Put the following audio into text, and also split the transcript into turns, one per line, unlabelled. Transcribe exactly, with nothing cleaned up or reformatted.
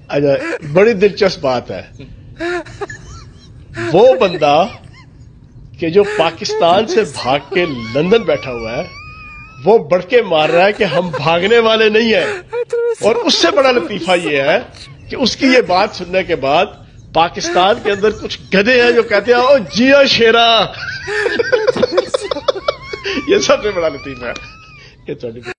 अच्छा, बड़ी दिलचस्प बात है। वो बंदा कि जो पाकिस्तान से भाग के लंदन बैठा हुआ है, वो बढ़ के मार रहा है कि हम भागने वाले नहीं हैं। और उससे बड़ा लतीफा ये है कि उसकी ये बात सुनने के बाद पाकिस्तान के अंदर कुछ गधे हैं जो कहते हैं ओ जिया शेरा। ये सबसे बड़ा लतीफा है।